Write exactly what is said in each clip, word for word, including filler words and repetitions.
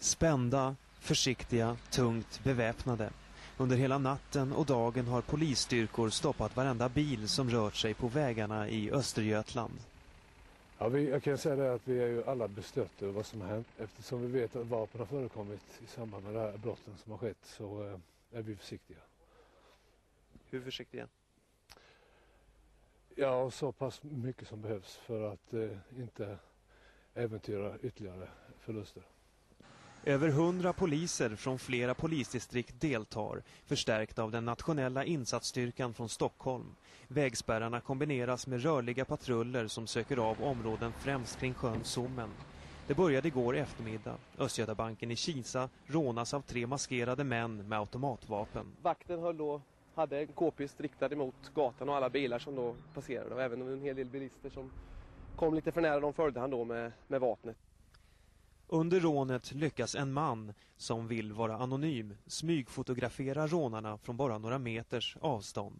Spända, försiktiga, tungt beväpnade. Under hela natten och dagen har polisstyrkor stoppat varenda bil som rört sig på vägarna i Östergötland. Ja, vi, jag kan säga det att vi är ju alla bestötta över vad som har hänt. Eftersom vi vet att vapen har förekommit i samband med det här brotten som har skett, så eh, är vi försiktiga. Hur försiktiga? Ja, så pass mycket som behövs för att eh, inte äventyra ytterligare förluster. Över hundra poliser från flera polisdistrikt deltar, förstärkta av den nationella insatsstyrkan från Stockholm. Vägspärrarna kombineras med rörliga patruller som söker av områden främst kring sjön Sommen. Det började igår eftermiddag. Östgötabanken i Kisa rånas av tre maskerade män med automatvapen. Vakten höll då, hade en k-pist riktad mot gatan och alla bilar som då passerade. Och även en hel del bilister som kom lite för nära, de följde han då med, med vapnet. Under rånet lyckas en man, som vill vara anonym, smygfotografera rånarna från bara några meters avstånd.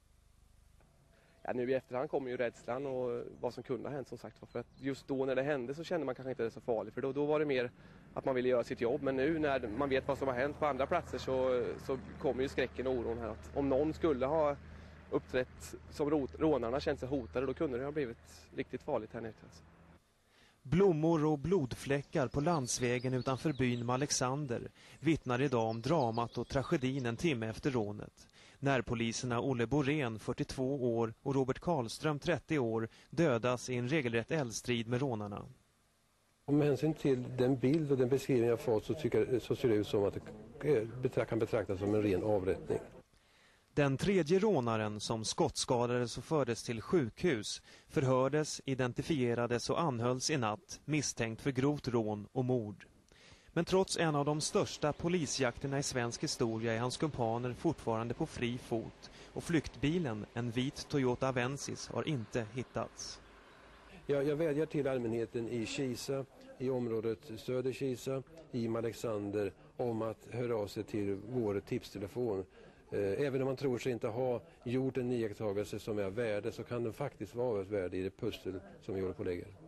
Ja, nu i efterhand kommer ju rädslan och vad som kunde ha hänt, som sagt. För att just då när det hände så kände man kanske inte det så farligt. För då, då var det mer att man ville göra sitt jobb. Men nu när man vet vad som har hänt på andra platser så, så kommer ju skräcken och oron här. Att om någon skulle ha uppträtt som rånarna, känt sig hotade, då kunde det ha blivit riktigt farligt här nere. Alltså. Blommor och blodfläckar på landsvägen utanför byn Alexander vittnar idag om dramat och tragedin en timme efter rånet. Närpoliserna Olle Borén, fyrtiotvå år, och Robert Karlström, trettio år, dödas i en regelrätt eldstrid med rånarna. Med hänsyn till den bild och den beskrivning jag fått så, tycker, så ser det ut som att det kan betraktas som en ren avrättning. Den tredje rånaren, som skottskadades och fördes till sjukhus, förhördes, identifierades och anhölls i natt, misstänkt för grovt rån och mord. Men trots en av de största polisjakterna i svensk historia är hans kumpaner fortfarande på fri fot, och flyktbilen, en vit Toyota Avensis, har inte hittats. Jag, jag vädjar till allmänheten i Kisa, i området söder Kisa, i Alexander, om att höra av sig till vår tipstelefon. Även om man tror sig inte ha gjort en iakttagelse som är värde, så kan den faktiskt vara ett värde i det pussel som vi håller på att lägga.